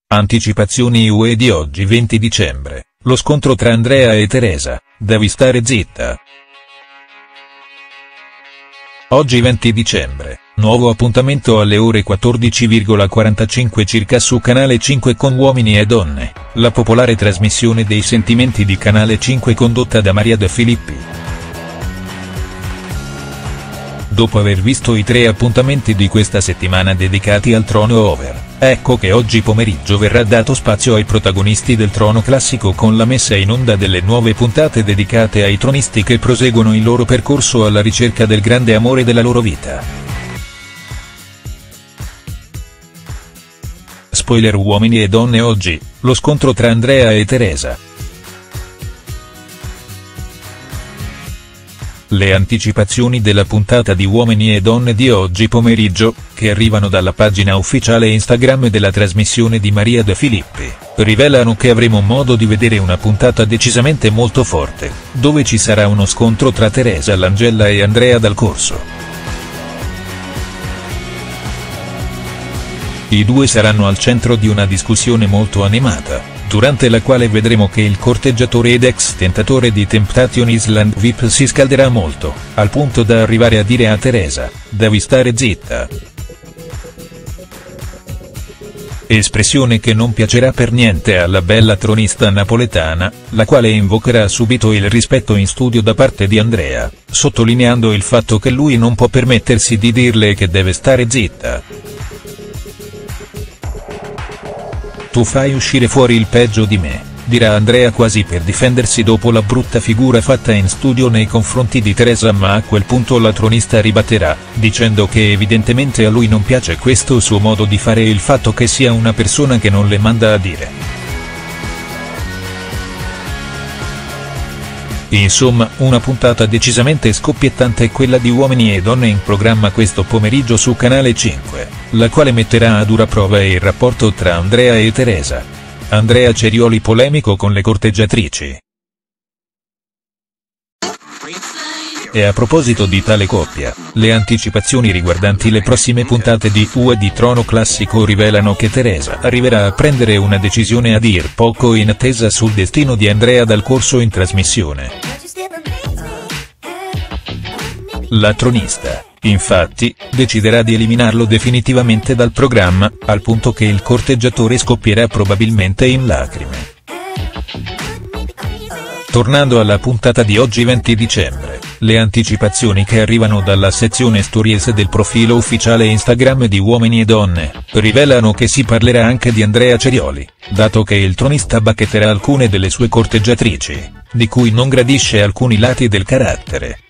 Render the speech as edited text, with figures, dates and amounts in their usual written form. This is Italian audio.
Anticipazioni UE di oggi 20 dicembre, lo scontro tra Andrea e Teresa, devi stare zitta. Oggi 20 dicembre, nuovo appuntamento alle ore 14:45 circa su Canale 5 con Uomini e Donne, la popolare trasmissione dei sentimenti di Canale 5 condotta da Maria De Filippi. Dopo aver visto i 3 appuntamenti di questa settimana dedicati al trono over, ecco che oggi pomeriggio verrà dato spazio ai protagonisti del trono classico con la messa in onda delle nuove puntate dedicate ai tronisti che proseguono il loro percorso alla ricerca del grande amore della loro vita. Spoiler: Uomini e Donne oggi, lo scontro tra Andrea e Teresa. Le anticipazioni della puntata di Uomini e Donne di oggi pomeriggio, che arrivano dalla pagina ufficiale Instagram della trasmissione di Maria De Filippi, rivelano che avremo modo di vedere una puntata decisamente molto forte, dove ci sarà uno scontro tra Teresa Langella e Andrea Dal Corso. I due saranno al centro di una discussione molto animata, durante la quale vedremo che il corteggiatore ed ex tentatore di Temptation Island VIP si scalderà molto, al punto da arrivare a dire a Teresa, devi stare zitta. Espressione che non piacerà per niente alla bella tronista napoletana, la quale invocherà subito il rispetto in studio da parte di Andrea, sottolineando il fatto che lui non può permettersi di dirle che deve stare zitta. Tu fai uscire fuori il peggio di me, dirà Andrea quasi per difendersi dopo la brutta figura fatta in studio nei confronti di Teresa, ma a quel punto la tronista ribatterà, dicendo che evidentemente a lui non piace questo suo modo di fare e il fatto che sia una persona che non le manda a dire. Insomma, una puntata decisamente scoppiettante è quella di Uomini e Donne in programma questo pomeriggio su Canale 5, la quale metterà a dura prova il rapporto tra Andrea e Teresa. Andrea Cerioli polemico con le corteggiatrici. E a proposito di tale coppia, le anticipazioni riguardanti le prossime puntate di UE di Trono Classico rivelano che Teresa arriverà a prendere una decisione a dir poco inattesa sul destino di Andrea Dal Corso in trasmissione. La tronista, infatti, deciderà di eliminarlo definitivamente dal programma, al punto che il corteggiatore scoppierà probabilmente in lacrime. Tornando alla puntata di oggi 20 dicembre, le anticipazioni che arrivano dalla sezione stories del profilo ufficiale Instagram di Uomini e Donne, rivelano che si parlerà anche di Andrea Cerioli, dato che il tronista bacchetterà alcune delle sue corteggiatrici, di cui non gradisce alcuni lati del carattere.